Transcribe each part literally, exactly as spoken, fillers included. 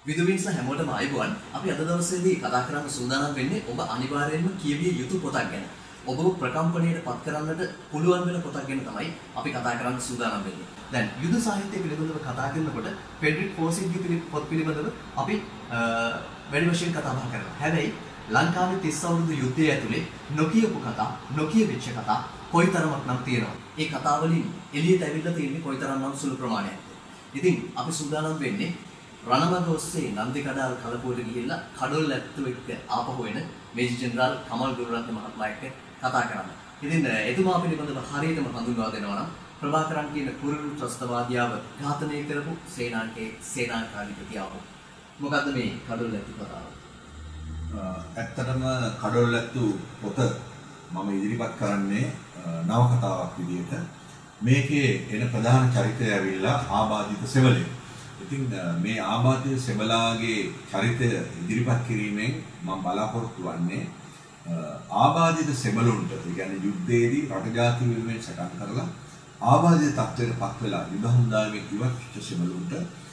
විදුවින්ස හැමෝටම ආයුබෝවන්. අපි අද දවසේදී කතා කරන්න සූදානම් වෙන්නේ ඔබ අනිවාර්යයෙන්ම කියවිය යුතු පොතක් ගැන. ඔබව ප්‍රකම්පණයට පත් කරන්නට පුළුවන් වෙන පොතක් ගැන තමයි අපි කතා කරන්න සූදානම් වෙන්නේ. දැන් යුද සාහිත්‍ය පිළිබඳව කතා කරනකොට ෆෙඩරික් ෆෝසින්ගේ පොත් පිළිබඳව අපි වැඩි වශයෙන් කතා බහ කරනවා. හැබැයි ලංකාවේ තිස් අවුරුදු යුද්ධය ඇතුලේ නොකියපු කතා, නොකියවිච්ච කතා කොයිතරමක් නම් තියෙනවා. ඒ කතා වලින් එළියට ඇවිල්ලා තියෙන්නේ කොයිතරම් නම් සුළු ප්‍රමාණයක්ද. ඉතින් අපි සූදානම් වෙන්නේ රණමග ඔස්සේ නන්දිකඩාල් කලපුවට ගිහිල්ලා කඩොල් ඇත්තු එක්ක ආපහු එන මේජර් ජෙනරාල් කමල් ගුරුරත්න මහත්මයා එක්ක කතා කරන්න. ඉතින් එතුමා පිළිබඳව හරියටම හඳුන්වා දෙනවා නම් ප්‍රභාකරන් කියන කුරුළු ත්‍රස්තවාදියාව ඝාතනය කරපු සේනාංකේ සේනාකාරීපතියාව. මොකද්ද මේ කඩොල් ඇත්තු කතාව? ඇත්තටම කඩොල් ඇත්තු පොත මම ඉදිරිපත් කරන්නේ නවකතාවක් විදිහට. මේකේ එන ප්‍රධාන චරිතය ඇවිල්ලා ආබාධිත සෙවලේ. ඉතින් මේ ආබාධිත සෙවලාගේ චරිතය ඉදිරිපත් කිරීමෙන් මම බලාපොරොත්තු වන්නේ ආබාධිත සෙවලුන්ට, ඒ කියන්නේ යුද්ධයේදී රට ජාති වෙනුවෙන් සටන් කරලා ආබාධිත තත්ත්වයට පත් වෙලා යුද හමුදාවේ ඉවත් වෙච්ච සෙවලුන්ට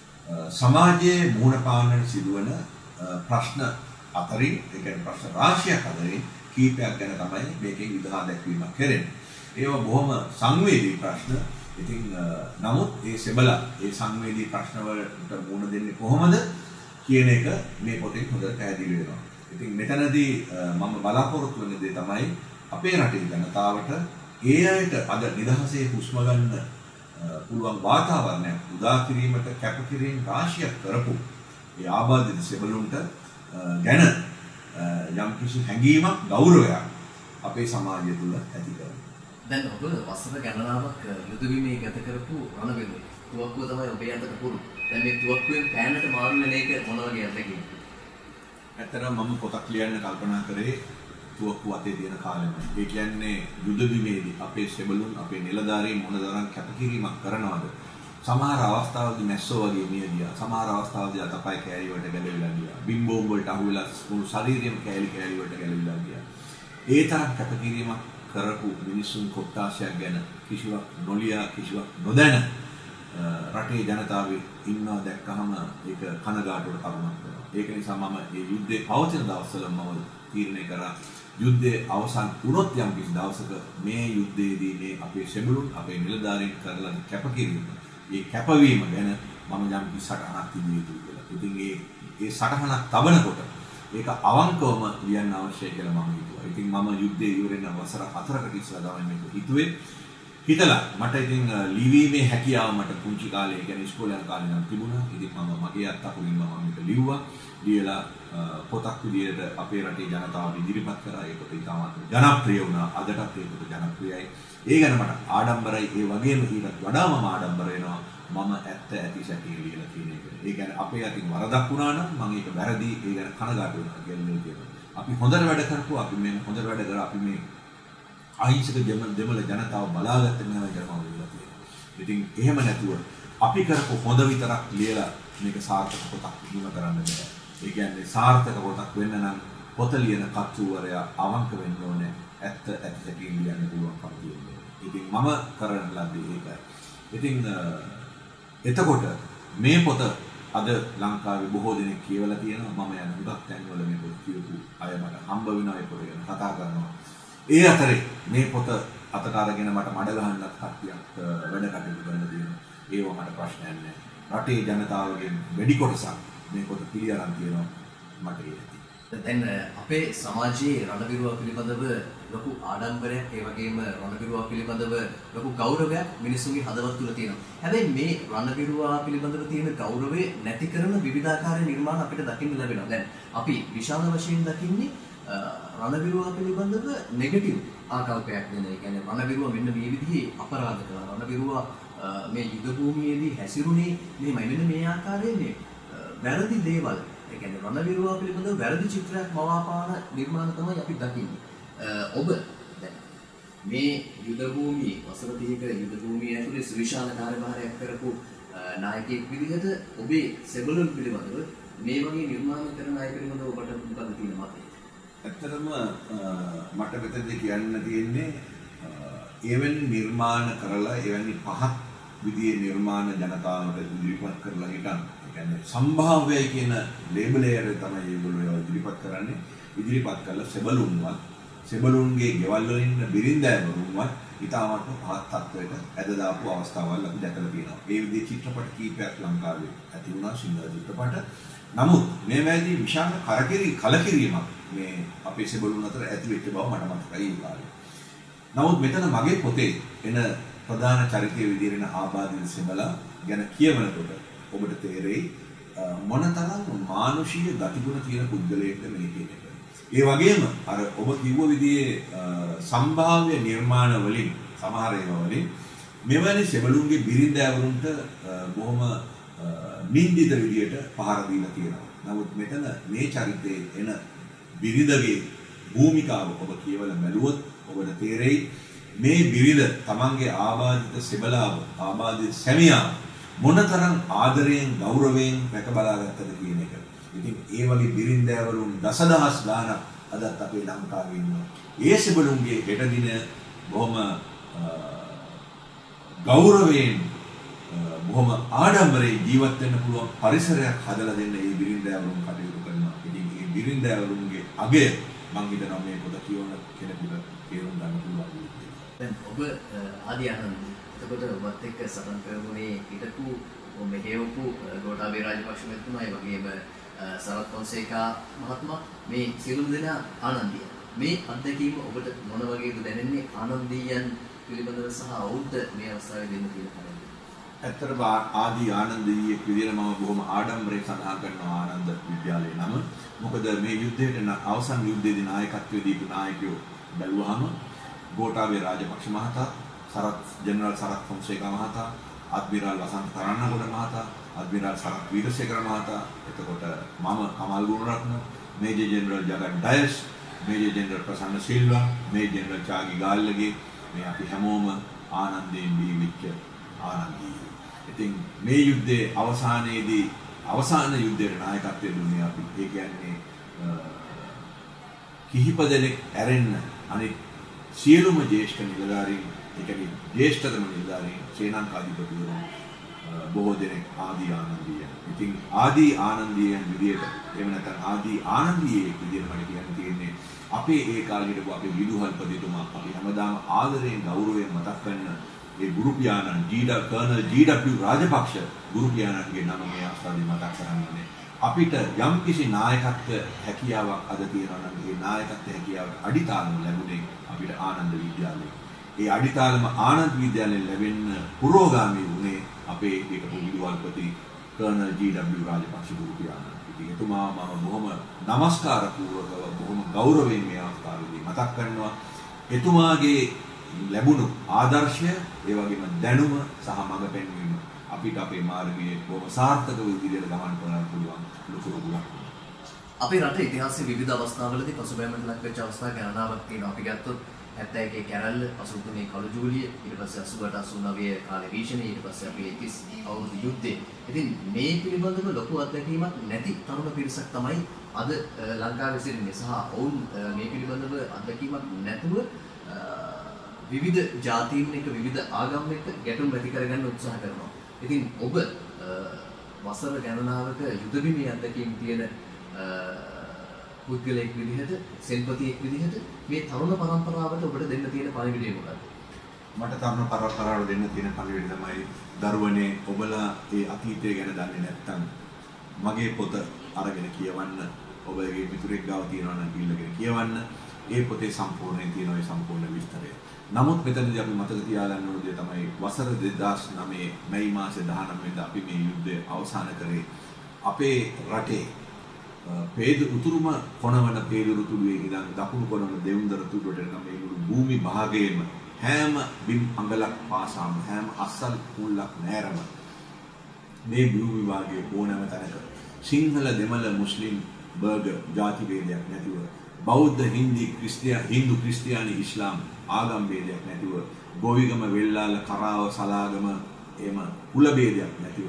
සමාජයේ මුහුණ පාන්නට සිදුවන ප්‍රශ්න අතරින්, ඒ කියන්නේ ප්‍රශ්න රාශියක් අතරින් කීපයක් ගැන තමයි මේකෙන් විදහා දැක්වීමක් කරන්නේ. ඒවා බොහොම සංවේදී ප්‍රශ්න. ඉතින් නමුත් මේ සෙබලා මේ සංවේදී ප්‍රශ්න වලට මුහුණ දෙන්නේ කොහොමද කියන එක මේ පොතෙන් හොඳට පැහැදිලි වෙනවා. ඉතින් මෙතනදී මම බලාපොරොත්තු වෙන දේ තමයි අපේ රටේ ජනතාවට ඒ අයට අද නිදහසේ හුස්ම ගන්න පුළුවන් වාතාවරණයක් උදා කිරීමට කැපකිරීම රාශියක් කරපු ඒ ආබාධිත සෙබළුන්ට ගැන යම් කිසි හැඟීමක්, ගෞරවයක් අපේ සමාජය තුළ ඇති කරනවා. දැන් ඔබ වසර ගණනාවක් යුද විමේ ගත කරපු රණවිරුවෙක්. තුවක්කුව තමයි ඔබේ අතට පුරු. දැන් මේ තුවක්කුවෙන් පෑනට මාරු වෙන එක මොන වගේ අත්දැකීමක්ද? ඇත්තටම මම පොතක් ලියන්න කල්පනා කරේ තුවක්කුව අතේ තියෙන කාලෙම. ඒ කියන්නේ යුද විමේදී අපේ සෙබළුන්, අපේ නිලධාරීන් මොනතරම් කැපකිරීමක් කරනවද? සමහර අවස්ථාවලදී මැස්සෝ වගේ මිය ගියා. සමහර අවස්ථාවලදී අතපය කෑලි වලට ගැලවිලා ගියා. බිම්බෝම් වලට අහු වෙලා මුළු ශරීරෙම කෑලි කෑලි වලට ගැලවිලා ගියා. ඒ තරම් කැපකිරීමක් කරපු මිනිසුන් කොට්ටාශයක් ගැන කිසිවක් නොලියා, කිසිවක් නොදැන රටේ ජනතාව ඉන්නවා දැක්කහම ඒක කනගාටුවට කරුණක් වෙනවා. ඒක නිසා මම මේ යුද්ධේ පවතින දවස්වල මම තීරණය කරා යුද්ධයේ අවසන් වුණොත් යම් කිසි දවසක මේ යුද්ධයේදී මේ අපේ සෙබළුන්, අපේ නිලධාරීන් කරලා කැපකිරීම, මේ කැපවීම ගැන මම යම් කිසි සටහනක් තිබිය යුතුයි කියලා. ඉතින් මේ මේ සටහනක් තබනකොට ඒක අවංකවම ලියන්න අවශ්‍යයි කියලා මම හිතුවා. ඉතින් මම යුද්ධයේ ඉවරෙන වසර හතරකට ඉස්සෙල්ලා තමයි මේක හිතුවේ. හිතලා මට ඉතින් ලිවීමේ හැකියාව මට පුංචි කාලේ, ඒ කියන්නේ ඉස්කෝලේ යන කාලේ නම් තිබුණා. ඉතින් මම මගේ අත්අකුරින් මම මේක ලිව්වා. ලියලා පොතක් විදියට අපේ රටේ ජනතාව ඉදිරිපත් කරා. ඒ පොත ඉතාමත් ජනප්‍රිය වුණා. අදටත් ඒ පොත ජනප්‍රියයි. ඒ ගැන මට ආඩම්බරයි. ඒ වගේම ඊට වඩා මම ආඩම්බර වෙනවා මම ඇත්ත ඇති සැකේ ලියලා තියෙන එක. ඒ කියන්නේ අපේ අතින් වරදක් වුණා නම් මම ඒක වැරදි, ඒ ගැන කනගාටු වෙනවා කියලා කියනවා. අපි හොඳට වැඩ කරපුවා, අපි මේ හොඳට වැඩ කරා, අපි මේ අහිංසක දෙමළ ජනතාව බලාගත්ත මේවා කියලා මම ලියලා තියෙනවා. ඉතින් එහෙම නැතුව අපි කරපු හොඳ විතරක් ලියලා මේක සාර්ථක පොතක් නිම කරන්න බෑ. ඒ කියන්නේ සාර්ථක පොතක් වෙන්න නම් පොත ලියන කතුවරයා අවංක වෙන්න ඕනේ. ඇත්ත ඇති සැකේ ලියන්න පුළුවන්කම තියෙනවා. ඉතින් මම කරන ලද්දේ ඒකයි. ඉතින් එතකොට මේ පොත අද ලංකාවේ බොහෝ දෙනෙක් කියවලා තියෙනවා. මම යන හුඟක් තැන්වල මේ පොත කියවපු අය මට හම්බ වෙනවා, ඒ පොත ගැන කතා කරනවා. ඒ අතරේ මේ පොත අතට අරගෙන මට මඩ ගහන්නත් කට්ටියක් වැඩ කටයුතු කරන්න තියෙනවා. ඒව මට ප්‍රශ්නයක් නැහැ. රටේ ජනතාවගෙන් වැඩි කොටසක් මේ පොත පිළි අරන් තියෙනවා. මට ඒක. දැන් අපේ සමාජයේ රණවිරුවා පිළිබඳව ලොකු ආඩම්බරයක්, ඒ වගේම රණවිරුවා පිළිබඳව ලොකු ගෞරවයක් මිනිසුන්ගේ හදවත් තුළ තියෙනවා. හැබැයි මේ රණවිරුවා පිළිබඳව තියෙන ගෞරවය නැති කරන විවිධාකාර නිර්මාණ අපිට දකින්න ලැබෙනවා. දැන් අපි විශාල වශයෙන් දකින්නේ රණවිරුවා පිළිබඳව නෙගටිව් ආකල්පයක් දෙන. ඒ කියන්නේ රණවිරුවා මෙන්න මේ විදිහේ අපරාධ කළා. රණවිරුවා මේ යුද භූමියේදී හැසිරුණේ මෙහෙමයි. මෙන්න මේ ආකාරයේ මේ වැරදි දේවල්, ඒ කියන්නේ රණවිරුවා පිළිබඳව වැරදි චිත්‍රයක් මවාපාන නිර්මාණ තමයි අපි දකින්නේ. ඔබ දැන් මේ යුද භූමියේ වසර තිහක යුද භූමිය ඇතුලේ සුවිශාල කාර්යභාරයක් කරපු නායකයෙක් විදිහට ඔබේ සෙබළුන් පිළිබඳව මේ වගේ නිර්මාණ කරන අය පිළිබඳව ඔබට මොකද තියෙන මතය? ඇත්තටම මට මෙතනදී කියන්න තියෙන්නේ එවැනි නිර්මාණ කරලා එවැනි පහත් විදිහේ නිර්මාණ ජනතාවට ඉදිරිපත් කරලා හිටන්. කියන්නේ සම්භාව්‍යයි කියන ලේබල් එකට තමයි ඒගොල්ලෝ ඉදිරිපත් කරන්නේ. ඉදිරිපත් කළ සෙබළුන්වත් සෙබළුන්ගේ ගෙවල් වල ඉන්න බිරින්දෑවරුන්වත් ඉතාමත් පහත් තත්ත්වයකට ඇද දාපු අවස්ථාවල් අපි දැකලා තියෙනවා. ඒ විදිහේ චිත්‍රපට කීපයක් ලංකාවේ ඇති වුණා සිංහල චිත්‍රපට. නමුත් මේ වැදී විශාල කරකිරි කලකිරීමක් මේ අපේ සෙබළුන් අතර ඇති වෙච්ච බව මට මතකයි ඒ කාලේ. නමුත් මෙතන මගේ පොතේ එන ප්‍රධාන චරිතය විදිහට එන ආබාධිත සෙබලා ගැන කියවනකොට ඔබට තේරෙයි මොනතරම් මානුෂීය ගතිගුණ තියෙන පුද්ගලයෙක්ද මේ කියන එක. ඒ වගේම අර ඔබ කිව්ව විදිහේ සම්භාව්‍ය නිර්මාණ වලින් සමහර ඒවා වලින් මෙවැනි සෙබළුන්ගේ බිරින්දෑවරුන්ට බොහොම නින්දිත විදියට පහර දීලා තියෙනවා. නමුත් මෙතන මේ චරිතයේ එන බිරිඳගේ භූමිකාව ඔබ කියවලා බැලුවොත් ඔබට තේරෙයි මේ බිරිඳ තමන්ගේ ආබාධිත සෙබලාව ආබාධිත සැමියා මොනතරම් ආදරයෙන් ගෞරවයෙන් රැක බලාගත්තද කියන එක. ඉතින් ඒ වගේ බිරින්දෑවරුන් දසදහස් ගාණක් අදත් අපේ ලංකාවේ ඉන්නවා. ඒ සෙබළුන්ගේ හෙට දින බොහොම ගෞරවයෙන් බොහොම ආඩම්බරයෙන් ජීවත් වෙන්න පුළුවන් පරිසරයක් හදලා දෙන්න මේ බිරින්දෑවරුන් කටයුතු කරනවා. ඉතින් මේ බිරින්දෑවරුන්ගේ අගය මම හිතනවා මේ පොත කියවන කෙනෙකුට තේරුම් ගන්න පුළුවන්. දැන් ඔබ ආදී ආනන්ද එතකොට ඔබත් එක්ක සටන් කරමුනේ හිටපු මෙහෙවපු ගෝඨාභය රාජපක්ෂ මහත්මයා ඒ වගේම සරත් ෆොන්සේකා මහත්මයා මේ සියලුම දෙනා ආනන්දිය. මේ අත්දැකීම ඔබට මොන වගේද දැනෙන්නේ ආනන්දියන් පිළිබඳව සහ ඔවුන්ට මේ අවස්ථාවේ දෙන්න තියෙන කරුණු? ඇත්තටම ආදී ආනන්දීයේ විදිහට මම බොහොම ආඩම්බරයෙන් සඳහන් කරනවා ආනන්ද විද්‍යාලයේ නම. මොකද මේ යුද්ධයට අවසන් යුද්ධයේදී නායකත්වයේ දීපු නායකයෝ බැලුවාම ගෝඨාභය රාජපක්ෂ මහතා, සරත් ජෙනරල් සරත් ෆොන්සේකා මහතා, අද්මිරාල් වසන්ත තරන්නගොඩ මහතා, අද්මිරාල් සරත් වීරසේකර මහතා, එතකොට මම Kamal Gunaratne, major general Jagath Dias, major general Prasanna Silva, major general Chagie Gallage මේ අපි හැමෝම ආනන්දයෙන් බිහිවෙච්ච ආනන්දී. ඉතින් මේ යුද්ධයේ අවසානයේදී අවසාන යුද්ධයේ නායකත්වය දුන්නේ අපි. ඒ කියන්නේ කිහිප දෙනෙක් ඇරෙන්න අනෙක් සියලුම ජ්‍යෙෂ්ඨ නිලධාරීන්, ඒ කියන්නේ ජ්‍යෙෂ්ඨතම නිලධාරීන් සේනාංකාධිපතිවරුන් බොහෝ දෙනෙක් ආදී ආනන්දීය. ඉතින් ආදී ආනන්දීයන් විදියට එහෙම නැත්නම් ආදී ආනන්දීයේ විදියට මට කියන්න තියෙන්නේ අපේ ඒ කාලේ හිටපු අපේ විදුහල්පතිතුමා අපි හැමදාම ආදරයෙන් ගෞරවයෙන් මතක් කරන ඒ ගුරු පියාණන් ජී.ඩබ්ලිව් කර්නල් ජී.ඩබ්ලිව් රාජපක්ෂ ගුරු පියාණන්ගේ නම මේ අවස්ථාවේ මතක් කරන්නේ. අපිට යම්කිසි නායකත්ව හැකියාවක් අද තියෙනවා නම් ඒ නායකත්ව හැකියාවට අඩිතාලම ලැබුණේ අපිට ආනන්ද විද්‍යාලයේ. ඒ අඩිතාලම ආනන්ද විද්‍යාලයෙන් ලැබෙන්න පුරෝගාමී වුණේ අපේ හිටපු විදුහල්පති කර්නල් ජී.ඩබ්ලිව් රාජපක්ෂ ගුරු පියාණන්. ඉතින් එතුමා මම බොහොම নমස්කාර පූර්වකව බොහොම ගෞරවයෙන් මේ අවස්ථාවේදී මතක් කරනවා. එතුමාගේ ලැබුණු ආදර්ශය, ඒ වගේම දැනුම සහ මඟ පෙන්වීම අපිට අපේ මාර්ගයේ බොහොම සාර්ථකව ඉදිරියට ගමන් කරන්න පුළුවන් ලොකු උගුලක්. අපේ රටේ ඉතිහාසයේ විවිධ අවස්ථාවලදී පසුබෑමට ලක් වෙච්ච අවස්ථා ගණනාවක් තියෙනවා. අපි ගත්තොත් හැත්තෑ එකේ කැරැල්ල, පසු තුනේ කළු ජූලිය, ඊට පස්සේ අසූ අට අසූ නවය කාලේ වීෂණය, ඊට පස්සේ අපි තිස් අවුරුදු යුද්ධය. ඉතින් මේ පිළිබඳව ලොකු අත්දැකීමක් නැති තරුණ පිරිසක් තමයි අද ලංකාවේ සිටින්නේ. සහ ඔවුන් මේ පිළිබඳව අත්දැකීමක් නැතුව විවිධ ජාතීන් එක්ක විවිධ ආගම් එක්ක ගැටුම් ඇති කරගන්න උත්සාහ කරනවා. ඉතින් ඔබ වසර ගණනාවක යුද බිමේ අත්දැකීම් තියෙන පුද්ගලයෙක් විදිහට, සෙන්පතියෙක් විදිහට මේ තරුණ පරම්පරාවට ඔබට දෙන්න තියෙන පණිවිඩය මොකක්ද? මට තරුණ පරම්පරාවට දෙන්න තියෙන පණිවිඩය තමයි දරුවනේ ඔබලා ඒ අතීතය ගැන දන්නේ නැත්නම් මගේ පොත අරගෙන කියවන්න. ඔබගේ මිතුරෙක් ගාව තියනවා නම් ඉල්ලගෙන කියවන්න. ඒ පොතේ සම්පූර්ණයෙන් තියෙන ඒ සම්පූර්ණ විස්තරය. නමුත් මෙතනදී අපි මතක තියාගන්න ඕන දේ තමයි වසර දෙදාස් නවය මැයි මාසේ දහනවය වෙනිදා අපි මේ යුද්ධය අවසන් කරේ අපේ රටේ පේද උතුරුම කොනවන පේරුරු තුඩුවේ ඉඳන් දකුණු කොනවන දෙවුන්දර තුඩුවට යන මේ මුළු භූමි භාගයේම හැම බිම් අඟලක් පාසාම හැම අස්සල් කුල්ලක් නැරම මේ භූමි භාගයේ ඕනෑම තැනක සිංහල දෙමළ මුස්ලිම් බර්ග ಜಾති ભેදයක් නැතිව බෞද්ධ හින්දි ක්‍රිස්තියානි හින්දු ක්‍රිස්තියානි ඉස්ලාම් ආගම් ભેදයක් නැතිව ගෝවිගම වෙල්ලාල කරාව සලාගම එහෙම කුල ભેදයක් නැතිව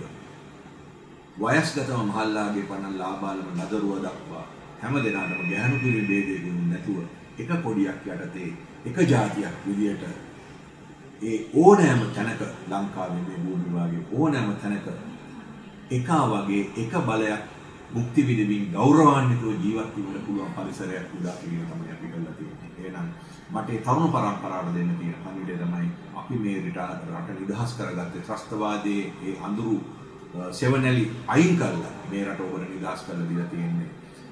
වයස්ගතව මහල්ලාගේ පණ ලාබාලම නදරුව දක්වා හැම දෙනාටම ගැහණු පිරි ભેදයකින් නැතුව එක කොඩියක් යටතේ එක ජාතියක් විදියට ඒ ඕනෑම තැනක ලංකාවේ මේ භූමි භාගයේ ඕනෑම තැනක එකා වගේ එක බලයක් මුක්ති විඳින්න ගෞරවාන්විතව ජීවත් වෙන්න පුළුවන් පරිසරයක් උදා කිරීම තමයි අපි කරලා තියෙන්නේ. එහෙනම් මට ඒ තරුණ පරම්පරාවට දෙන්න තියෙන පණිවිඩය තමයි අපි මේ රට නිදහස් කරගත්තේ ත්‍රස්තවාදයේ ඒ අඳුරු සෙවණැලි අයින් කරලා මේ රට ඔබට නිදහස් කරලා දීලා තියෙන්නේ.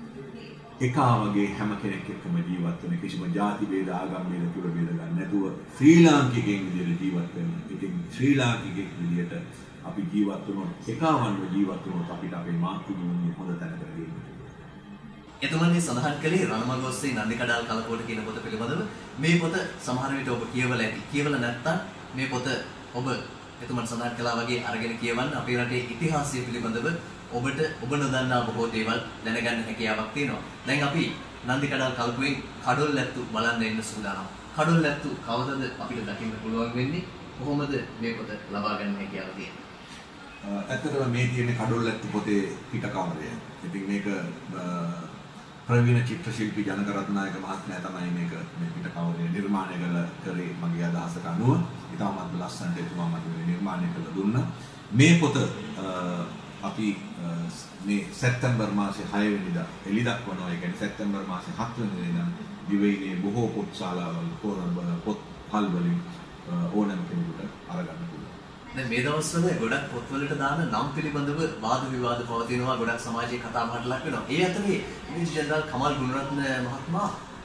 එකා වගේ හැම කෙනෙක් එක්කම ජීවත් වෙන කිසිම ಜಾති ભેද ආගම් ભેද කුල ભેද ගන්න නැතුව ශ්‍රී ලාංකිකයෙක් විදිහට ජීවත් වෙන්න. ඉතින් ශ්‍රී ලාංකිකයෙක් විදිහට අපි ජීවත් වුණොත් එකවන්ව ජීවත් වුණොත් අපිට අපේ මාතෘභූමිය හොඳ තැනකට ගෙන්න. එතුමන්නේ සඳහන් කළේ රණමග ඔස්සේ නන්දිකඩාල් කලකෝට කියන පොත පිළිබඳව. මේ පොත සමහර විට ඔබ කියවලා ඇති. කියවලා නැත්නම් මේ පොත ඔබ එතුමන් සඳහන් කළා වගේ අරගෙන කියවන්න. අපේ රටේ ඉතිහාසය පිළිබඳව ඔබට ඔබ නොදන්නා බොහෝ දේවල් දැනගන්න හැකියාවක් තියෙනවා. දැන් අපි නන්දිකඩාල් කලකුවෙන් කඩොල් ඇත්තු බලන්න එන්න සූදානම්. කඩොල් ඇත්තු කවදද අපිට දකින්න පුළුවන් වෙන්නේ? කොහොමද මේ පොත ලබා ගන්න හැකියාව තියෙන්නේ? ඇත්තටම මේ තියෙන කඩොල් ඇත්තු පොතේ පිට කවරය. ඉතින් මේක ප්‍රවීණ චිත්‍ර ශිල්පී ජනක රත්නායක මහත්මයා තමයි මේක මේ පිට කවරය නිර්මාණය කළ කරේ මගේ අදහසට අනුව. ඉතාමත් ලස්සනට එතුමා මට නිර්මාණය කළ දුන්නා. මේ පොත අපි මේ සැප්තැම්බර් මාසේ හය වෙනිදා එළි දක්වනවා. ඒ කියන්නේ සැප්තැම්බර් මාසේ හත් වෙනිදා ඉඳන් දිවයිනේ බොහෝ පොත් ශාලාවල පොත් පල් වලින් ඕනෑම කෙනෙකුට අරගන්න පුළුවන්. දැන් මේ දවස්වල ගොඩක් පොත්වලට දාන නම් පිළිබඳව වාද විවාද පවතිනවා. ගොඩක් සමාජයේ කතා බහට ලක් වෙනවා. ඒ අතරේ මේජර් ජෙනරාල් කමල් ගුණරත්න මහත්මයා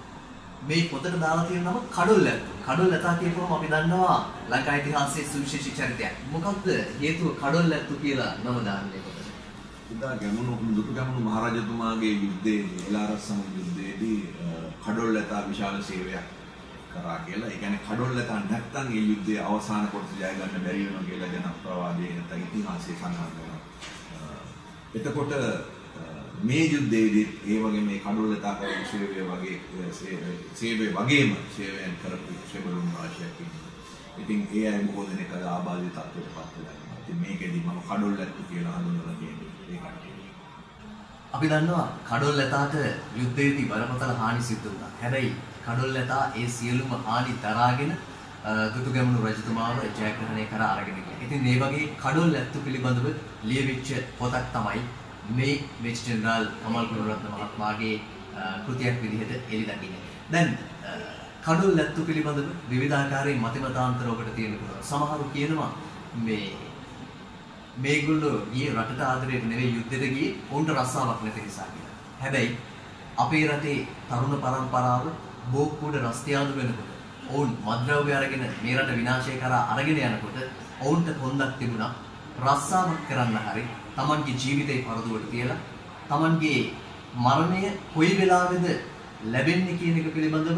මේ පොතට දාලා තියෙන නම කඩොල් ඇත්තු. කඩොල් ඇතා කියපුවම අපි දන්නවා ලංකා ඉතිහාසයේ සුවිශේෂී චරිතයක්. මොකක්ද හේතුව කඩොල් ඇත්තු කියලා නම දාන්නේ පොතට? ඉතින් ගැමුණු දුටු ගැමුණු මහරජතුමාගේ යුද්ධයේදී එලාරස් සමග යුද්ධයේදී කඩොල් ඇතා විශාල සේවයක් කරා කියලා. ඒ කියන්නේ කඩොල් ඇතා නැත්තම් මේ යුද්ධයේ අවසාන කොටස ජය ගන්න බැරි වෙනවා කියලා ජනප්‍රවාදයේ නැත්නම් ඉතිහාසයේ සඳහන් වෙනවා. එතකොට මේ යුද්ධයේදී ඒ වගේ මේ කඩොල් ඇතා කරපු සේවය වගේ සේවය වගේම සේවයන් කරපු සේවරුන් රාශියක් ඉන්නවා. ඉතින් ඒ අය බොහෝ දෙනෙක් අද ආබාධිත තත්ත්වයට පත් වෙලා ඉන්නවා. ඉතින් මේකෙදි මම කඩොල් ඇත්තු කියලා හඳුන්වලා තියෙන්නේ ඒ කට්ටිය. අපි දන්නවා කඩොල් ඇතාට යුද්ධයේදී බරපතල හානි සිද්ධ වුණා. හැබැයි කඩොල් ඇතා ඒ සියලුම හානි දරාගෙන දුටුගැමුණු රජතුමාව ජයග්‍රහණය කරා අරගෙන ගියා. ඉතින් මේ වගේ කඩොල් ඇත්තු පිළිබඳව ලියවිච්ච පොතක් තමයි මේ මේජර් ජෙනරාල් කමල් ගුණරත්න මහත්මයාගේ කෘතියක් විදිහට එළි දකින්නේ. දැන් කඩොල් ඇත්තු පිළිබඳව විවිධාකාරයේ මතිමතාන්තර ඔබට තියෙන්න පුළුවන්. සමහරු කියනවා මේ මේගොල්ලෝ ගියේ රටට ආදරයට නෙවෙයි යුද්ධෙට ගියේ උන්ට රස්සාවක් නැති නිසා කියලා. හැබැයි අපේ රටේ තරුණ පරම්පරාව බෝක්කුඩ රස්තියාදු වෙනකොට ඔවුන් මද්ද්‍රව්‍ය අරගෙන මේ රට විනාශය කරා අරගෙන යනකොට ඔවුන්ට කොන්දක් තිබුණා රස්සාවක් කරන්න හරි තමන්ගේ ජීවිතේ පරදුවට තියලා තමන්ගේ මරණය කොයි වෙලාවෙද ලැබෙන්නේ කියන එක පිළිබඳව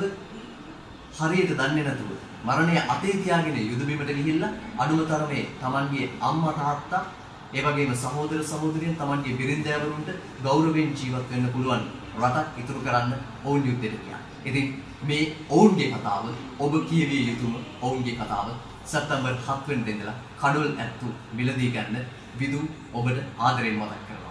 හරියට දන්නේ නැතුව මරණය අතේ තියාගෙන යුද බිමට ගිහිල්ලා අඩුම තරමේ තමන්ගේ අම්මා තාත්තා ඒ වගේම සහෝදර සහෝදරියන් තමන්ගේ බිරින්දෑවරුන්ට ගෞරවයෙන් ජීවත් වෙන්න පුළුවන් රටක් ඉතුරු කරන්න ඔවුන් යුද්ධයට ගියා. ඉතින් මේ ඔවුන්ගේ කතාව ඔබ කියවිය යුතුම ඔවුන්ගේ කතාව සැප්තැම්බර් හත් වෙනිදා ඉඳලා කඩොල් ඇත්තු මිලදී ගන්න විදු ඔබට ආදරයෙන් මතක් කරනවා.